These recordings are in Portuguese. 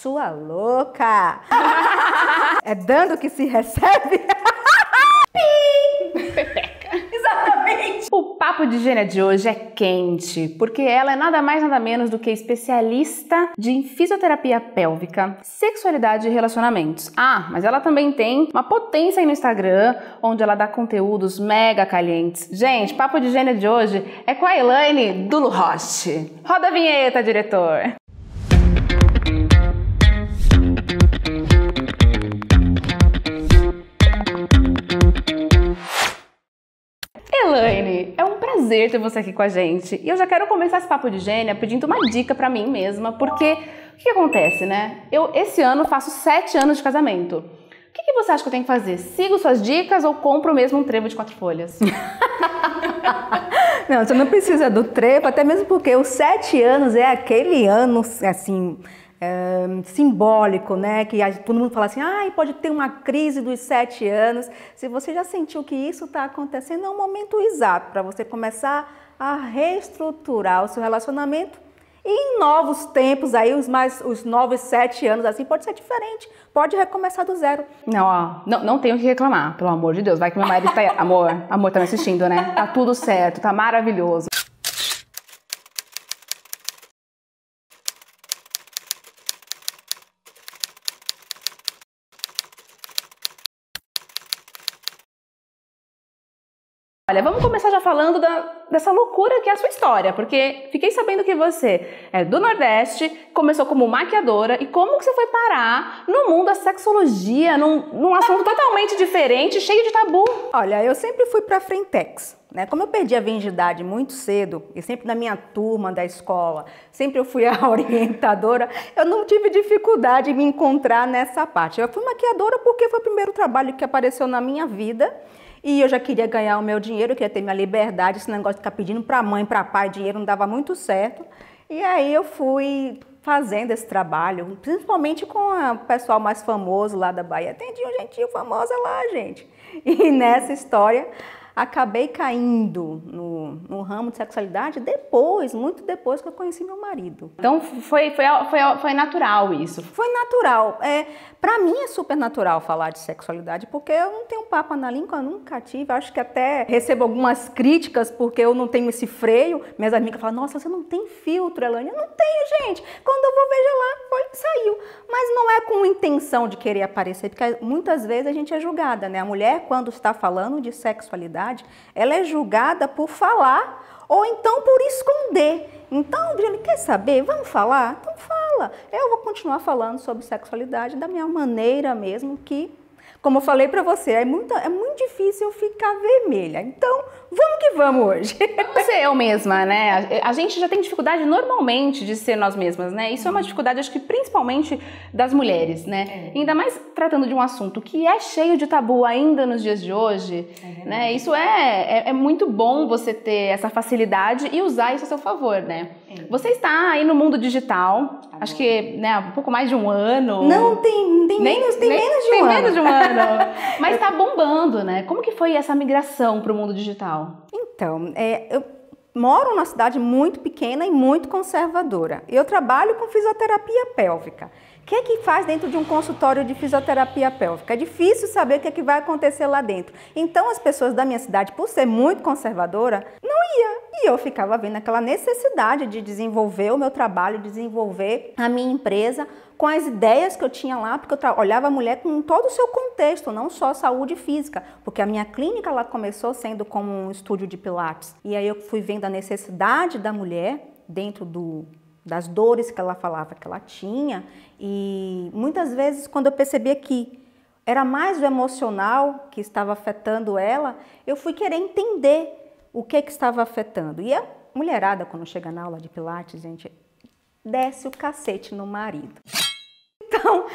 Sua louca! É dando que se recebe? Pepeca. Exatamente! O Papo de Gênia de hoje é quente, porque ela é nada mais nada menos do que especialista em fisioterapia pélvica, sexualidade e relacionamentos. Ah, mas ela também tem uma potência aí no Instagram, onde ela dá conteúdos mega calientes. Gente, Papo de Gênia de hoje é com a Elaine Dulo Roche. Roda a vinheta, diretor! Elaine, é um prazer ter você aqui com a gente. E eu já quero começar esse Papo de Gênia pedindo uma dica pra mim mesma, porque o que acontece, né? Eu, esse ano, faço 7 anos de casamento. O que você acha que eu tenho que fazer? Sigo suas dicas ou compro mesmo um trevo de 4 folhas? Não, você não precisa do trevo, até mesmo porque os 7 anos é aquele ano, assim, simbólico, né? Que todo mundo fala assim, pode ter uma crise dos 7 anos. Se você já sentiu que isso está acontecendo, é um momento exato para você começar a reestruturar o seu relacionamento. E em novos tempos, aí os novos 7 anos, assim, pode ser diferente. Pode recomeçar do zero. Não, ó, não tenho o que reclamar, pelo amor de Deus. Vai que meu marido tá aí. Amor tá me assistindo, né? Tá tudo certo, tá maravilhoso. Olha, vamos começar já falando dessa loucura que é a sua história, porque fiquei sabendo que você é do Nordeste, começou como maquiadora e como que você foi parar no mundo da sexologia, num assunto totalmente diferente, cheio de tabu. Olha, eu sempre fui pra frentex, né? Como eu perdi a virgindade muito cedo, e sempre na minha turma da escola, sempre eu fui a orientadora, eu não tive dificuldade em me encontrar nessa parte. Eu fui maquiadora porque foi o primeiro trabalho que apareceu na minha vida. E eu já queria ganhar o meu dinheiro, eu queria ter minha liberdade, esse negócio de ficar pedindo para mãe, para pai dinheiro não dava muito certo. E aí eu fui fazendo esse trabalho, principalmente com o pessoal mais famoso lá da Bahia. Tem um gentil famosa lá, gente. E nessa história acabei caindo no ramo de sexualidade depois, muito depois que eu conheci meu marido. Então foi natural isso? Foi natural. Pra mim é super natural falar de sexualidade, porque eu não tenho papo na língua, eu nunca tive. Acho que até recebo algumas críticas porque eu não tenho esse freio. Minhas amigas falam, nossa, você não tem filtro, Elaine. Eu não tenho, gente. Quando eu vou, veja lá, saiu. Mas não é com intenção de querer aparecer, porque muitas vezes a gente é julgada, né? A mulher, quando está falando de sexualidade, ela é julgada por falar ou então por esconder. Então, Briane, quer saber? Vamos falar? Então fala. Eu vou continuar falando sobre sexualidade da minha maneira mesmo, que, como eu falei pra você, é muito difícil eu ficar vermelha. Então, vamos que vamos hoje. Você é eu mesma, né? A gente já tem dificuldade normalmente de ser nós mesmas, né? Isso é uma dificuldade, acho que principalmente das mulheres, né? Ainda mais tratando de um assunto que é cheio de tabu ainda nos dias de hoje, né? Isso é muito bom você ter essa facilidade e usar isso a seu favor, né? Você está aí no mundo digital, acho que, né, um pouco mais de um ano. Não, tem menos de um ano. Mas tá bombando, né? Como que foi essa migração para o mundo digital? Então, eu moro numa cidade muito pequena e muito conservadora. Eu trabalho com fisioterapia pélvica. O que é que faz dentro de um consultório de fisioterapia pélvica? É difícil saber o que é que vai acontecer lá dentro. Então, as pessoas da minha cidade, por ser muito conservadora, não ia. E eu ficava vendo aquela necessidade de desenvolver o meu trabalho, desenvolver a minha empresa com as ideias que eu tinha lá, porque eu olhava a mulher com todo o seu contexto, não só saúde física, porque a minha clínica ela começou sendo como um estúdio de pilates. E aí eu fui vendo a necessidade da mulher dentro das dores que ela falava que ela tinha, e muitas vezes quando eu percebia que era mais o emocional que estava afetando ela, eu fui querer entender o que estava afetando. E a mulherada, quando chega na aula de pilates, gente, desce o cacete no marido. Então,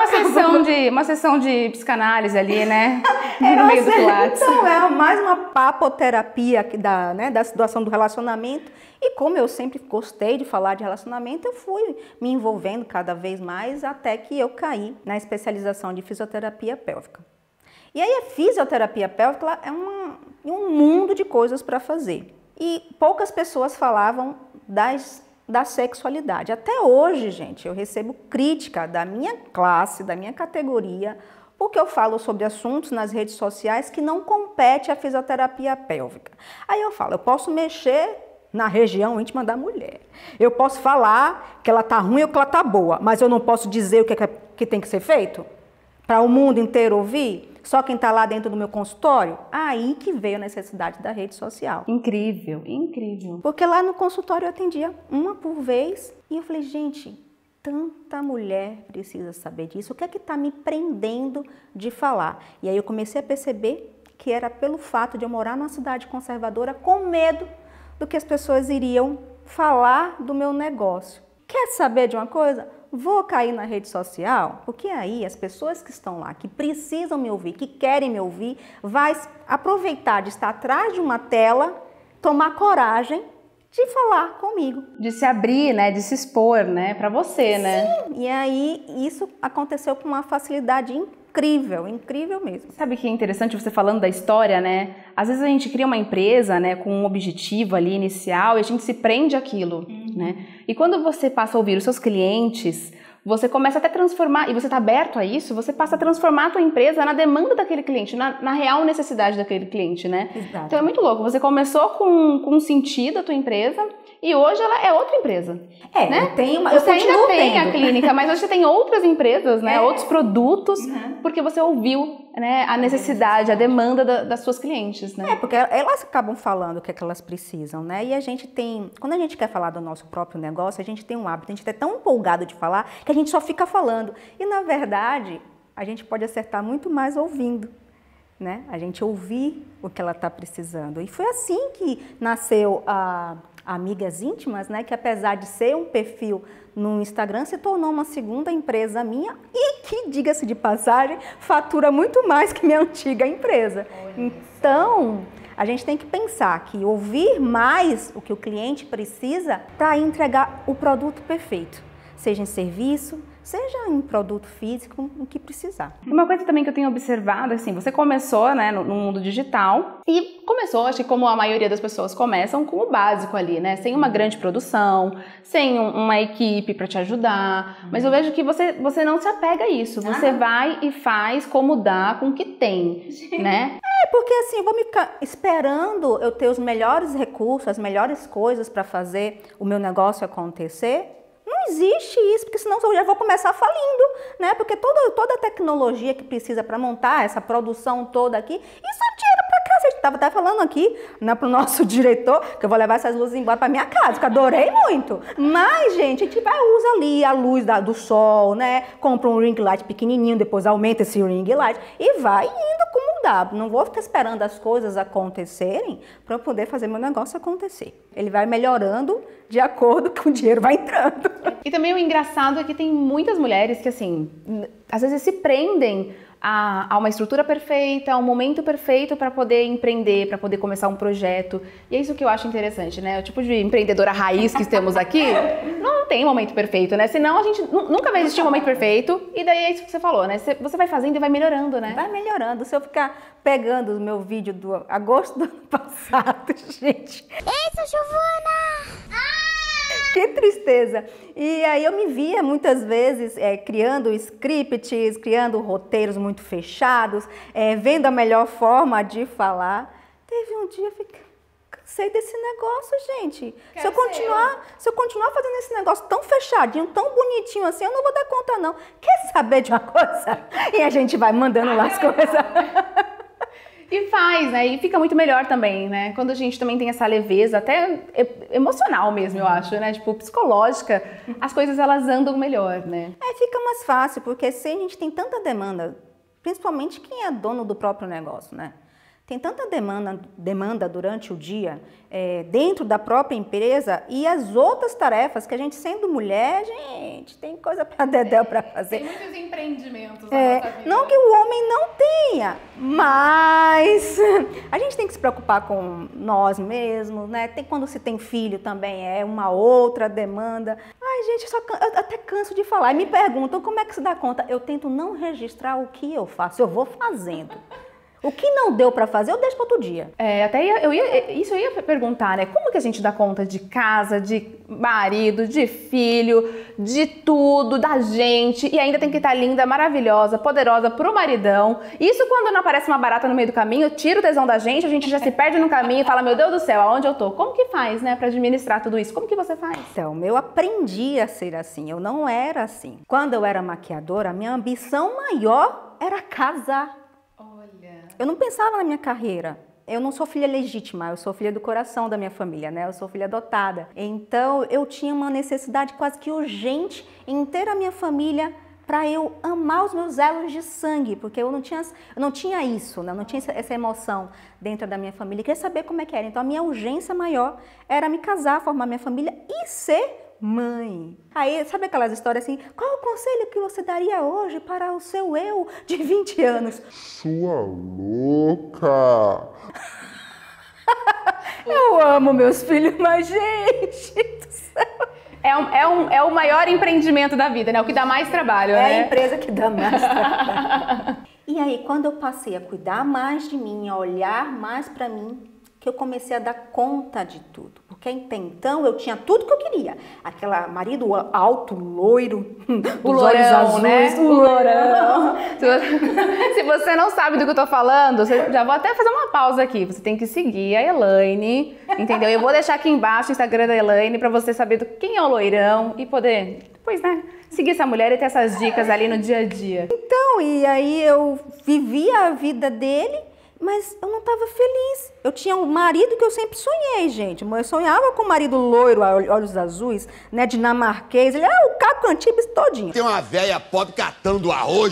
uma sessão de psicanálise ali, né? No meio do pilates. Então, é mais uma papoterapia da situação do relacionamento. E como eu sempre gostei de falar de relacionamento, eu fui me envolvendo cada vez mais até que eu caí na especialização de fisioterapia pélvica. E aí a fisioterapia pélvica é um mundo de coisas para fazer. E poucas pessoas falavam das da sexualidade. Até hoje, gente, eu recebo crítica da minha classe, da minha categoria, porque eu falo sobre assuntos nas redes sociais que não compete à fisioterapia pélvica. Aí eu falo, eu posso mexer na região íntima da mulher. Eu posso falar que ela tá ruim ou que ela tá boa, mas eu não posso dizer o que tem que ser feito? Para o mundo inteiro ouvir? Só quem está lá dentro do meu consultório? Aí que veio a necessidade da rede social. Incrível, incrível. Porque lá no consultório eu atendia uma por vez e eu falei, gente, tanta mulher precisa saber disso. O que é que está me prendendo de falar? E aí eu comecei a perceber que era pelo fato de eu morar numa cidade conservadora com medo do que as pessoas iriam falar do meu negócio. Quer saber de uma coisa? Vou cair na rede social, porque aí as pessoas que estão lá, que precisam me ouvir, que querem me ouvir, vai aproveitar de estar atrás de uma tela, tomar coragem de falar comigo. De se abrir, né? De se expor, né? Para você, né? Sim, e aí isso aconteceu com uma facilidade incrível, incrível mesmo. Sabe que é interessante você falando da história, né? Às vezes a gente cria uma empresa, né, com um objetivo ali inicial e a gente se prende àquilo, né? E quando você passa a ouvir os seus clientes, você começa até a transformar, e você está aberto a isso, você passa a transformar a tua empresa na demanda daquele cliente, na real necessidade daquele cliente, né? Exato. Então é muito louco, você começou com um sentido a tua empresa e hoje ela é outra empresa. Né? Você ainda tem a clínica, mas hoje você tem outras empresas, né? Outros produtos, porque você ouviu, né, a necessidade, a demanda das suas clientes, né? Porque elas acabam falando o que é que elas precisam, né? E a gente tem, quando a gente quer falar do nosso próprio negócio, a gente tem um hábito, a gente é tão empolgado de falar que a gente só fica falando. E na verdade, a gente pode acertar muito mais ouvindo, né? A gente ouvir o que ela está precisando. E foi assim que nasceu a Amigas Íntimas, né? Que apesar de ser um perfil no Instagram, se tornou uma segunda empresa minha e que, diga-se de passagem, fatura muito mais que minha antiga empresa. Então, a gente tem que pensar que ouvir mais o que o cliente precisa para entregar o produto perfeito, seja em serviço, seja em produto físico, o que precisar. Uma coisa também que eu tenho observado, assim, você começou, né, no mundo digital e começou, acho que como a maioria das pessoas começam, com o básico ali, né, sem uma grande produção, sem uma equipe para te ajudar, mas eu vejo que você não se apega a isso, você vai e faz como dá, com o que tem, né? Porque assim, eu vou me ficar esperando eu ter os melhores recursos, as melhores coisas para fazer o meu negócio acontecer. Não existe isso, porque senão eu já vou começar falindo, né? Porque toda a tecnologia que precisa para montar essa produção toda aqui, isso é dinheiro para casa. A gente estava até falando aqui, né, para o nosso diretor, que eu vou levar essas luzes embora para minha casa, que eu adorei muito. Mas, gente, a gente vai usa ali a luz do sol, né? Compra um ring light pequenininho, depois aumenta esse ring light e vai indo como dá. Não vou ficar esperando as coisas acontecerem para eu poder fazer meu negócio acontecer. Ele vai melhorando de acordo com o dinheiro vai entrando. E também o engraçado é que tem muitas mulheres que, assim, às vezes se prendem a uma estrutura perfeita, a um momento perfeito para poder empreender, para poder começar um projeto. E é isso que eu acho interessante, né? O tipo de empreendedora raiz que temos aqui, não tem momento perfeito, né? Senão a gente nunca vai existir um momento perfeito. E daí é isso que você falou, né? Você vai fazendo e vai melhorando, né? Vai melhorando. Se eu ficar pegando o meu vídeo do agosto do ano passado, gente... Eita, Giovana! Que tristeza! E aí eu me via muitas vezes criando scripts, criando roteiros muito fechados, vendo a melhor forma de falar. Teve um dia eu fiquei, cansei desse negócio, gente. Se eu continuar fazendo esse negócio tão fechadinho, tão bonitinho assim, eu não vou dar conta não. Quer saber de uma coisa? E a gente vai mandando lá as coisas. E faz, né? E fica muito melhor também, né? Quando a gente também tem essa leveza, até emocional mesmo, eu acho, né? Tipo, psicológica, as coisas elas andam melhor, né? Fica mais fácil, porque se a gente tem tanta demanda, principalmente quem é dono do próprio negócio, né? Tem tanta demanda durante o dia, dentro da própria empresa e as outras tarefas que a gente, sendo mulher, gente, tem coisa para dedéu para fazer. Tem muitos empreendimentos na nossa vida. Não que o homem não tenha, mas a gente tem que se preocupar com nós mesmos, né? Quando se tem filho também é uma outra demanda. Ai, gente, eu até canso de falar. E me perguntam como é que se dá conta. Eu tento não registrar o que eu faço, eu vou fazendo. O que não deu pra fazer, eu deixo para outro dia. Eu ia perguntar, né? Como que a gente dá conta de casa, de marido, de filho, de tudo, da gente, e ainda tem que estar linda, maravilhosa, poderosa pro maridão. Isso quando não aparece uma barata no meio do caminho, tira o tesão da gente, a gente já se perde no caminho e fala, meu Deus do céu, aonde eu tô? Como que faz, né, pra administrar tudo isso? Como que você faz? Então, eu aprendi a ser assim, eu não era assim. Quando eu era maquiadora, a minha ambição maior era casar. Eu não pensava na minha carreira. Eu não sou filha legítima, eu sou filha do coração da minha família, né? Eu sou filha adotada. Então, eu tinha uma necessidade quase que urgente em ter a minha família para eu amar os meus elos de sangue, porque eu não tinha isso, né? Eu não tinha essa emoção dentro da minha família. Eu queria saber como é que era. Então, a minha urgência maior era me casar, formar minha família e ser mãe. Aí, sabe aquelas histórias assim, qual o conselho que você daria hoje para o seu eu de 20 anos? Sua louca! Eu amo meus filhos, mas gente do céu. É o maior empreendimento da vida, né? O que dá mais trabalho, né? É a empresa que dá mais trabalho. E aí, quando eu passei a cuidar mais de mim, a olhar mais para mim, que eu comecei a dar conta de tudo. Porque até então eu tinha tudo que eu queria. Aquela marido alto, loiro, o dos lourão, olhos azuis, né? o lourão. Se você não sabe do que eu tô falando, já vou até fazer uma pausa aqui. Você tem que seguir a Elaine, entendeu? Eu vou deixar aqui embaixo o Instagram da Elaine pra você saber quem é o loirão e poder, depois, né, seguir essa mulher e ter essas dicas ali no dia a dia. Então, e aí eu vivia a vida dele, mas eu não estava feliz. Eu tinha um marido que eu sempre sonhei, gente. Eu sonhava com um marido loiro, olhos azuis, né, dinamarquês. Ele era o Caco Antibes todinho. Tem uma velha pobre catando arroz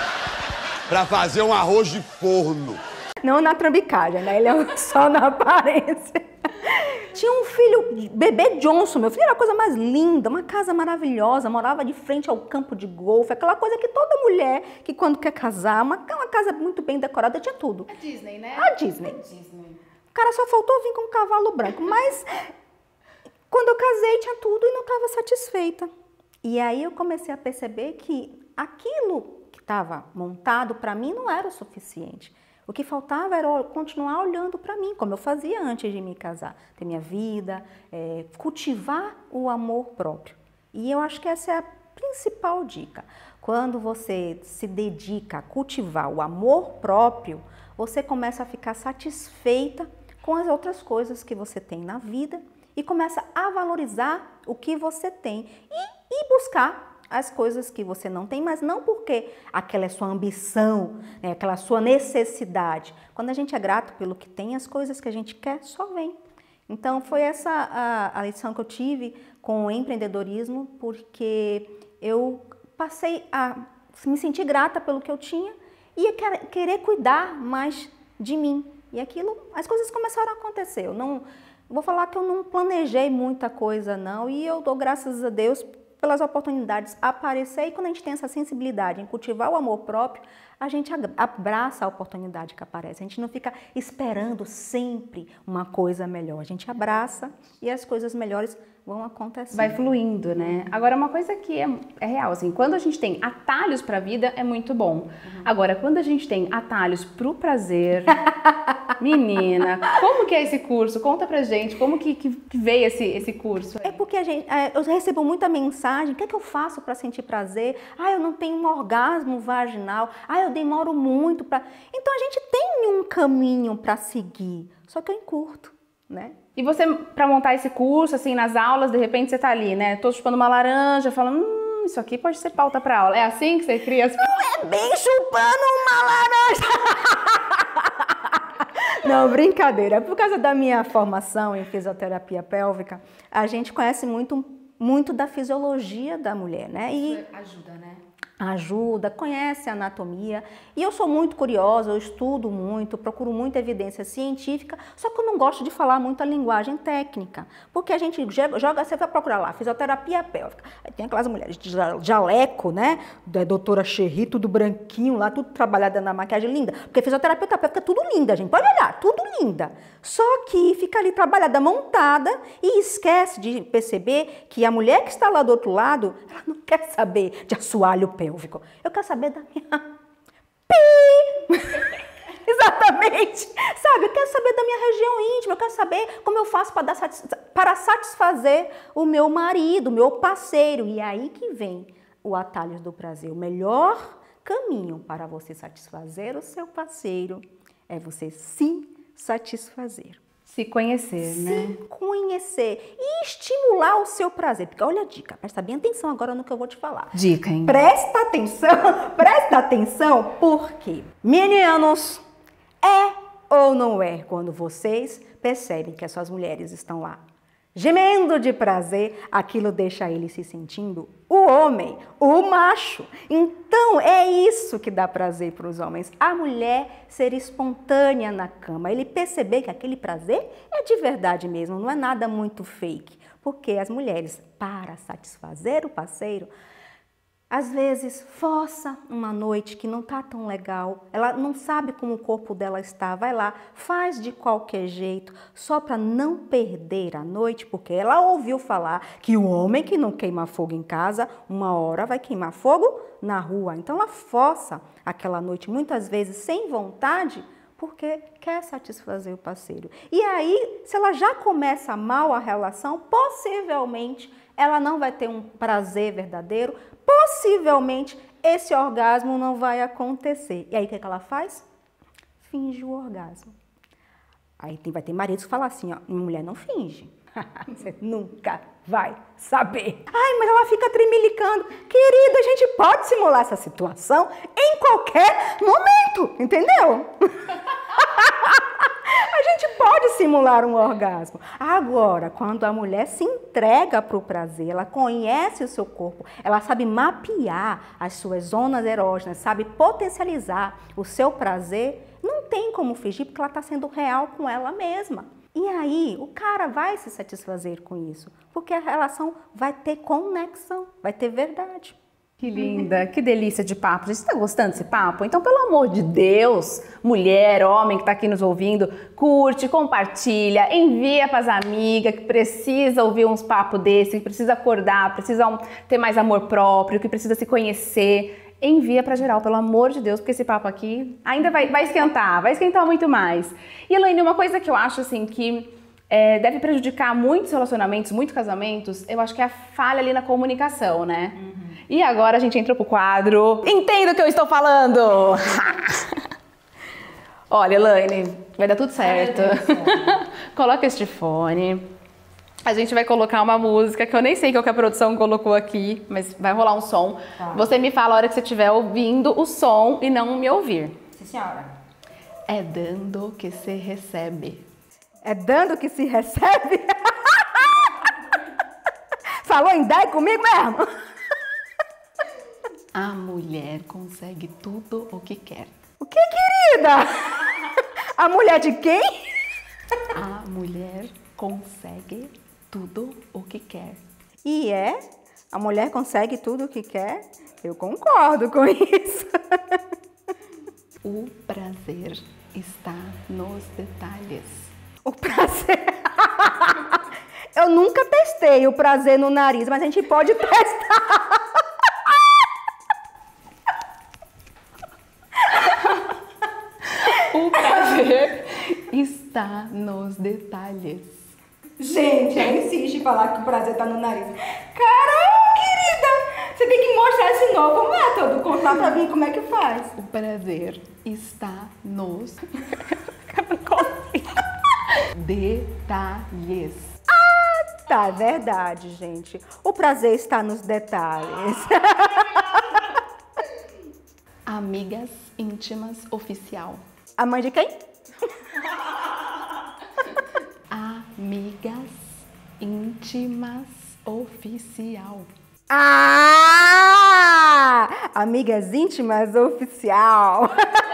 pra fazer um arroz de forno. Não na trambicagem, né? Ele é só na aparência. Tinha um filho, bebê Johnson, meu filho era a coisa mais linda, uma casa maravilhosa, morava de frente ao campo de golfe, aquela coisa que toda mulher que quando quer casar, uma casa muito bem decorada, tinha tudo. A Disney, né? A Disney. O cara só faltou vir com um cavalo branco, mas quando eu casei tinha tudo e não estava satisfeita. E aí eu comecei a perceber que aquilo que estava montado para mim não era o suficiente. O que faltava era continuar olhando para mim, como eu fazia antes de me casar. Ter minha vida, cultivar o amor próprio. E eu acho que essa é a principal dica. Quando você se dedica a cultivar o amor próprio, você começa a ficar satisfeita com as outras coisas que você tem na vida e começa a valorizar o que você tem e buscar as coisas que você não tem, mas não porque aquela é sua ambição, né, aquela sua necessidade. Quando a gente é grato pelo que tem, as coisas que a gente quer só vêm. Então, foi essa a lição que eu tive com o empreendedorismo, porque eu passei a me sentir grata pelo que eu tinha e a querer cuidar mais de mim. E aquilo, as coisas começaram a acontecer. Eu não vou falar que eu não planejei muita coisa, não, e eu dou graças a Deus pelas oportunidades aparecer, e quando a gente tem essa sensibilidade em cultivar o amor próprio, a gente abraça a oportunidade que aparece. A gente não fica esperando sempre uma coisa melhor. A gente abraça e as coisas melhores vão acontecer. Vai fluindo, né? Agora, uma coisa que é real, assim, quando a gente tem atalhos pra vida, é muito bom. Agora, quando a gente tem atalhos pro prazer, menina, como que é esse curso? Conta pra gente, como que veio esse curso aí? É porque eu recebo muita mensagem, o que é que eu faço para sentir prazer? Eu não tenho um orgasmo vaginal, eu demoro muito para... Então, a gente tem um caminho para seguir, só que eu encurto, né? E você, para montar esse curso, assim, nas aulas, de repente você tá ali, né? Tô chupando uma laranja, falando, isso aqui pode ser pauta para aula. É assim que você cria as... Não é bem chupando uma laranja! Não, brincadeira. Por causa da minha formação em fisioterapia pélvica, a gente conhece muito da fisiologia da mulher, né? Isso ajuda, né? Ajuda, conhece a anatomia. E eu sou muito curiosa, eu estudo muito, procuro muita evidência científica, só que eu não gosto de falar muito a linguagem técnica, porque a gente joga, você vai procurar lá, fisioterapia pélvica. Aí tem aquelas mulheres de jaleco, né? Da doutora Cherry, tudo branquinho lá, tudo trabalhada na maquiagem linda, porque fisioterapeuta pélvica é tudo linda, gente, pode olhar, tudo linda. Só que fica ali trabalhada, montada e esquece de perceber que a mulher que está lá do outro lado, ela não quer saber de assoalho pélvico. Eu quero saber da minha pi. Isso Exatamente. Sabe, eu quero saber da minha região íntima, eu quero saber como eu faço para satisfazer o meu marido, o meu parceiro. E aí que vem o atalho do prazer. O melhor caminho para você satisfazer o seu parceiro é você se satisfazer. Se conhecer, né? Se conhecer e estimular o seu prazer. Porque olha a dica, presta bem atenção agora no que eu vou te falar. Dica, hein? Presta atenção, porque, meninos, é ou não é quando vocês percebem que as suas mulheres estão lá gemendo de prazer, aquilo deixa ele se sentindo o homem, o macho. Então, é isso que dá prazer para os homens. A mulher ser espontânea na cama, ele perceber que aquele prazer é de verdade mesmo, não é nada muito fake. Porque as mulheres, para satisfazer o parceiro, às vezes força uma noite que não está tão legal, ela não sabe como o corpo dela está, vai lá, faz de qualquer jeito, só para não perder a noite, porque ela ouviu falar que o homem que não queima fogo em casa, uma hora vai queimar fogo na rua. Então ela força aquela noite, muitas vezes sem vontade, porque quer satisfazer o parceiro. E aí, se ela já começa mal a relação, possivelmente ela não vai ter um prazer verdadeiro, possivelmente esse orgasmo não vai acontecer. E aí o que ela faz? Finge o orgasmo. Aí vai ter maridos que falam assim, ó, mulher não finge. Você nunca vai saber. Ai, mas ela fica tremilicando. Querida, a gente pode simular essa situação em qualquer momento, entendeu? A gente pode simular um orgasmo. Agora, quando a mulher se entrega para o prazer, ela conhece o seu corpo, ela sabe mapear as suas zonas erógenas, sabe potencializar o seu prazer, não tem como fingir porque ela está sendo real com ela mesma. E aí, o cara vai se satisfazer com isso, porque a relação vai ter conexão, vai ter verdade. Que linda, que delícia de papo. Você está gostando desse papo? Então, pelo amor de Deus, mulher, homem que está aqui nos ouvindo, curte, compartilha, envia para as amigas que precisa ouvir uns papos desses, que precisa acordar, precisa ter mais amor próprio, que precisa se conhecer. Envia para geral, pelo amor de Deus, porque esse papo aqui ainda vai esquentar muito mais. E, Elaine, uma coisa que eu acho assim que deve prejudicar muitos relacionamentos, muitos casamentos, eu acho que é a falha ali na comunicação, né? E agora a gente entrou pro quadro Entenda o que eu estou falando! Olha, Elaine, vai dar tudo certo. Coloca este fone. A gente vai colocar uma música que eu nem sei qual que a produção colocou aqui, mas vai rolar um som. Tá. Você me fala a hora que você estiver ouvindo o som e não me ouvir. Sim, senhora. É dando que se recebe. É dando que se recebe? Falou em 10 comigo mesmo? A mulher consegue tudo o que quer. O que, querida? A mulher de quem? A mulher consegue tudo o que quer. E a mulher consegue tudo o que quer? Eu concordo com isso. O prazer está nos detalhes. O prazer... Eu nunca testei o prazer no nariz, mas a gente pode testar. O prazer está nos detalhes. Gente, ela insiste em falar que o prazer está no nariz. Caramba, querida! Você tem que mostrar esse novo método, contar pra mim como é que faz. O prazer está nos detalhes. Ah, tá, é verdade, gente. O prazer está nos detalhes. Amigas íntimas oficial. A mãe de quem? Amigas íntimas oficial. Ah! Amigas íntimas oficial.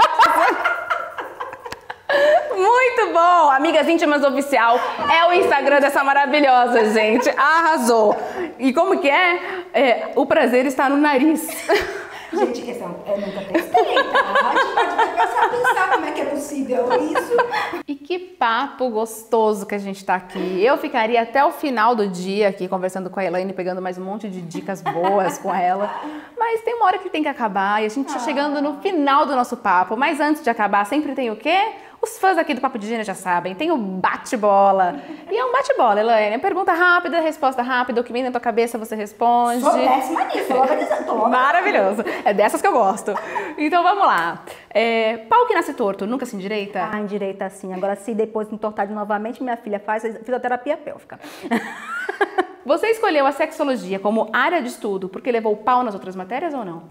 Muito bom! Amigas íntimas oficial é o Instagram dessa maravilhosa, gente. Arrasou! E como que é? O prazer está no nariz. Gente, eu nunca testei, tá? A gente pode começar a pensar como é que é possível isso. E que papo gostoso que a gente tá aqui. Eu ficaria até o final do dia aqui conversando com a Elaine, pegando mais um monte de dicas boas com ela. Mas tem uma hora que tem que acabar e a gente tá chegando no final do nosso papo. Mas antes de acabar, sempre tem o quê? Os fãs aqui do Papo de Gênero já sabem, tem o bate-bola. E é um bate-bola, Elaine. Pergunta rápida, resposta rápida, o que vem na tua cabeça você responde. Sou péssima nisso, logo dizendo. Maravilhoso. É dessas que eu gosto. Então vamos lá. Pau que nasce torto, nunca se endireita? Ah, endireita sim. Agora, se depois entortar novamente, minha filha faz fisioterapia pélvica. Você escolheu a sexologia como área de estudo porque levou pau nas outras matérias ou não?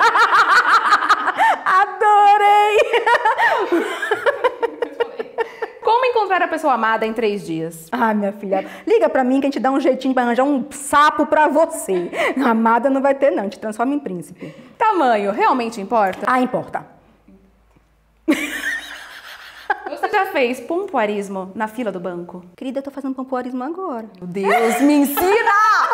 Adorei! Como encontrar a pessoa amada em 3 dias? Ah, minha filha, liga pra mim que a gente dá um jeitinho pra arranjar um sapo pra você. Amada não vai ter não, a gente transforma em príncipe. Tamanho realmente importa? Ah, importa. Você já fez pompoarismo na fila do banco? Querida, eu tô fazendo pompoarismo agora. Meu Deus, me ensina!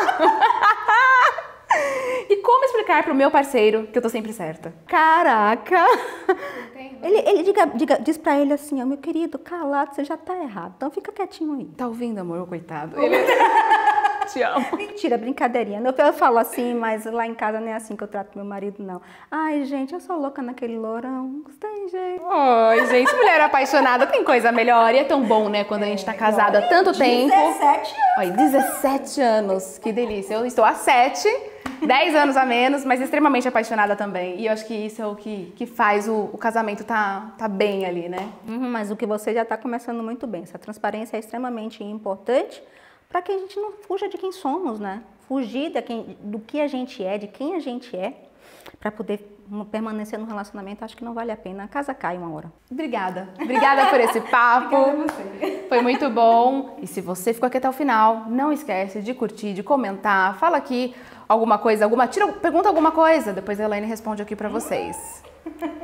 E como explicar pro meu parceiro que eu tô sempre certa? Caraca! Ele diz pra ele assim, ó, meu querido, calado, você já tá errado, então fica quietinho aí. Tá ouvindo, amor, coitado? Te amo. Mentira, brincadeirinha. Eu falo assim, mas lá em casa não é assim que eu trato meu marido, não. Ai, gente, eu sou louca naquele lourão, não tem jeito. Oi, gente, mulher apaixonada tem coisa melhor. E é tão bom, né, quando a gente tá casado há tanto tempo. 17 anos. Olha, 17 anos, que delícia. Eu estou há 7, 10 anos a menos, mas extremamente apaixonada também. E eu acho que isso é o que faz o casamento tá bem ali, né? Mas o que você já tá começando muito bem. Essa transparência é extremamente importante para que a gente não fuja de quem somos, né? Fugir do que a gente é, de quem a gente é, para poder permanecer no relacionamento, acho que não vale a pena. A casa cai uma hora. Obrigada. Obrigada por esse papo. Obrigada a você. Foi muito bom. E se você ficou aqui até o final, não esquece de curtir, de comentar. Fala aqui alguma coisa, pergunta alguma coisa. Depois a Elaine responde aqui para vocês.